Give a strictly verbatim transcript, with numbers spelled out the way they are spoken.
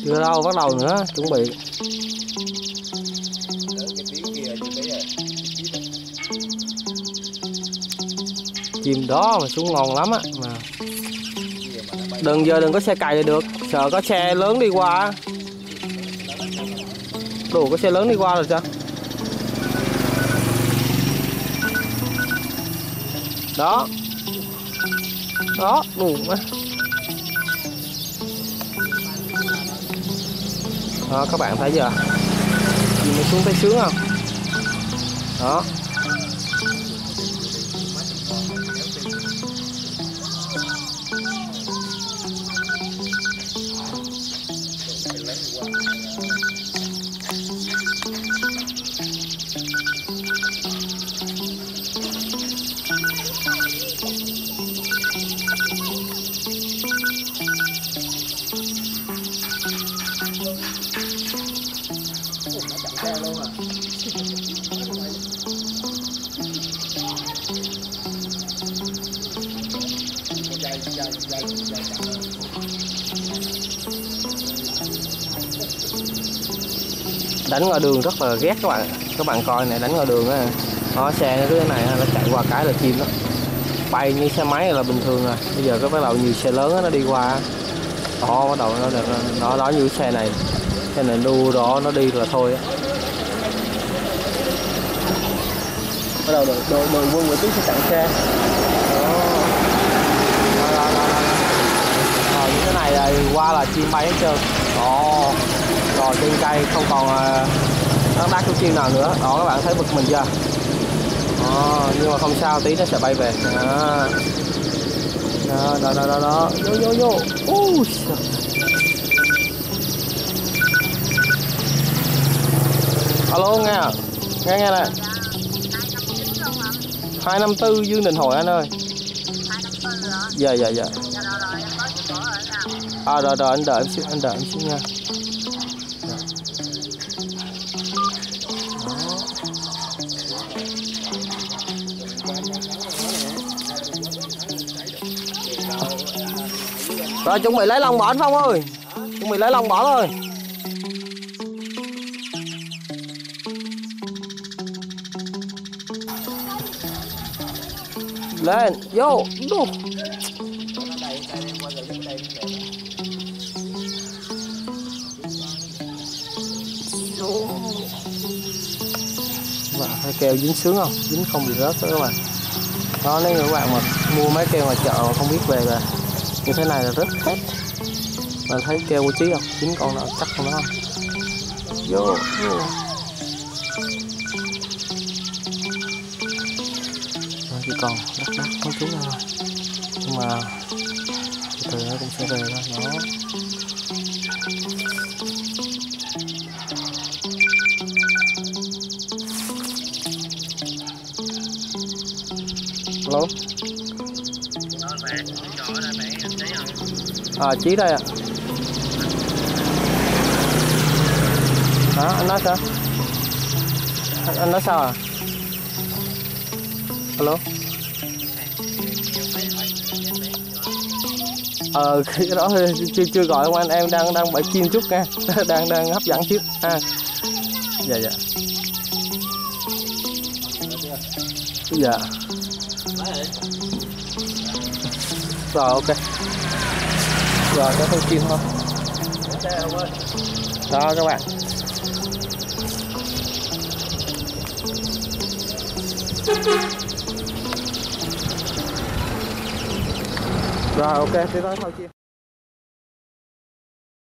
Chưa đâu, bắt đầu nữa, chuẩn bị. Chim đó mà xuống ngon lắm á mà. Đừng giờ đừng có xe cày được, sợ có xe lớn đi qua. Đủ có xe lớn đi qua rồi sao? Đó. Đó, đủ quá. Đó, các bạn thấy chưa? Chim nó xuống thấy sướng không? Đó. Đánh ngoài đường rất là ghét các bạn, các bạn coi này, đánh ngoài đường á, nó xe nó cứ thế này nó chạy qua cái là chim đó bay như xe máy là bình thường rồi. Bây giờ có bắt đầu nhiều xe lớn đó, nó đi qua đó, bắt đầu nó nó đó như xe này, xe này đu đó nó đi là thôi á. Bắt đầu đội đội đội quân của tí sẽ chặn xe đó. Đó, đó, đó, đó. Rồi những cái này là qua là chim bay hết trơn đó. Rồi trên cây không còn nó đắt cái chim nào nữa đó, các bạn thấy bực mình chưa đó, nhưng mà không sao, tí nó sẽ bay về đó. Đó, đó, đó, đó, đó. Vô vô vô. Uh, alo nghe nghe nghe nè, hai năm tư Dương Đình Hội anh ơi. Dạ dạ dạ. À rồi rồi anh đợi em xíu, anh đợi em xíu nha. Rồi chuẩn bị lấy lông bỏ anh Phong ơi, chuẩn bị lấy lông bỏ thôi. Lên vô vô. Bạn thấy keo dính sướng không? Dính không bị rớt đó các bạn. Đó, nếu các bạn mà mua mấy keo ngoài chợ mà không biết về là như thế này là rất hết. Bạn thấy keo của Chí không? Dính con nào chắc không nó không? Vô, vô. Rồi chỉ còn đắt đắt có chú thôi. Nhưng mà từ từ nó cũng sẽ về thôi. Đó. Alo. À, Chí đây ạ. À. Hả? Anh nói sao? Anh nói sao à? Alo. Ờ, cái đó chưa chưa gọi ông anh, em đang đang bẫy chim chút nha. đang đang hấp dẫn chút ha. Dạ dạ. Dạ. Rồi ok. Rồi có thêm chim không? Đó các bạn. Rồi ok, thế đó thôi chim.